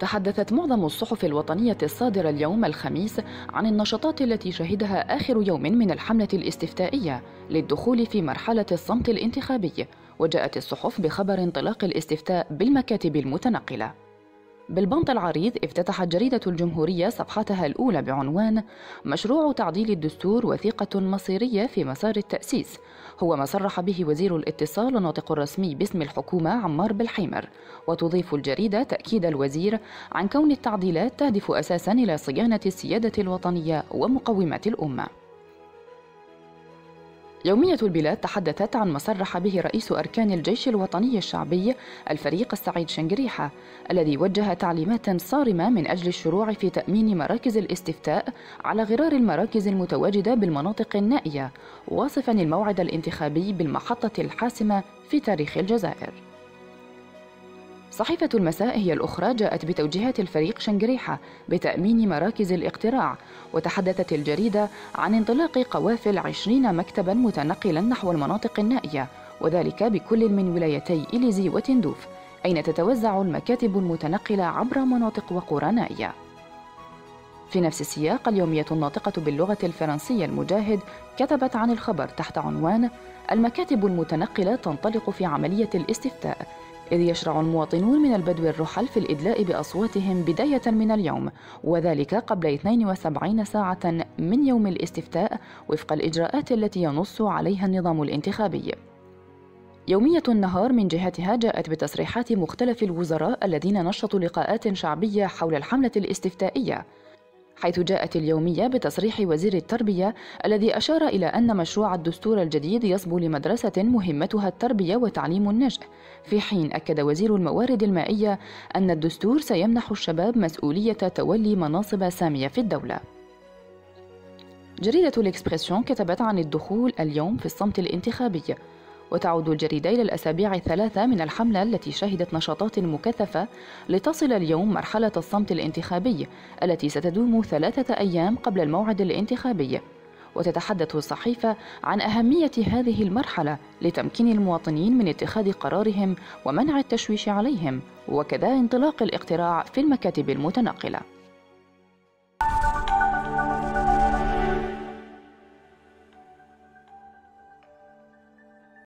تحدثت معظم الصحف الوطنية الصادرة اليوم الخميس عن النشاطات التي شهدها آخر يوم من الحملة الاستفتائية للدخول في مرحلة الصمت الانتخابي، وجاءت الصحف بخبر انطلاق الاستفتاء بالمكاتب المتنقلة. بالبنط العريض افتتحت جريدة الجمهورية صفحتها الأولى بعنوان مشروع تعديل الدستور وثيقة مصيرية في مسار التأسيس، هو ما صرح به وزير الاتصال الناطق الرسمي باسم الحكومة عمار بالحيمر. وتضيف الجريدة تأكيد الوزير عن كون التعديلات تهدف أساساً إلى صيانة السيادة الوطنية ومقومات الأمة. يومية البلاد تحدثت عن ما صرح به رئيس أركان الجيش الوطني الشعبي الفريق السعيد شنقريحة، الذي وجه تعليمات صارمة من أجل الشروع في تأمين مراكز الاستفتاء على غرار المراكز المتواجدة بالمناطق النائية، واصفاً الموعد الانتخابي بالمحطة الحاسمة في تاريخ الجزائر. صحيفة المساء هي الأخرى جاءت بتوجيهات الفريق شنقريحة بتأمين مراكز الاقتراع، وتحدثت الجريدة عن انطلاق قوافل 20 مكتباً متنقلاً نحو المناطق النائية، وذلك بكل من ولايتي إليزي وتندوف، أين تتوزع المكاتب المتنقلة عبر مناطق وقرى نائية. في نفس السياق، اليومية الناطقة باللغة الفرنسية المجاهد كتبت عن الخبر تحت عنوان المكاتب المتنقلة تنطلق في عملية الاستفتاء، إذ يشرع المواطنون من البدو الرحل في الإدلاء بأصواتهم بداية من اليوم، وذلك قبل 72 ساعة من يوم الاستفتاء وفق الإجراءات التي ينص عليها النظام الانتخابي. يومية النهار من جهتها جاءت بتصريحات مختلف الوزراء الذين نشطوا لقاءات شعبية حول الحملة الاستفتائية، حيث جاءت اليومية بتصريح وزير التربية الذي أشار إلى أن مشروع الدستور الجديد يصبو لمدرسة مهمتها التربية وتعليم النشء، في حين أكد وزير الموارد المائية أن الدستور سيمنح الشباب مسؤولية تولي مناصب سامية في الدولة. جريدة الإكسبرسيون كتبت عن الدخول اليوم في الصمت الانتخابي، وتعود الجريدة إلى الأسابيع الثلاثة من الحملة التي شهدت نشاطات مكثفة لتصل اليوم مرحلة الصمت الانتخابي التي ستدوم 3 أيام قبل الموعد الانتخابي. وتتحدث الصحيفة عن أهمية هذه المرحلة لتمكين المواطنين من اتخاذ قرارهم ومنع التشويش عليهم، وكذا انطلاق الاقتراع في المكاتب المتنقلة.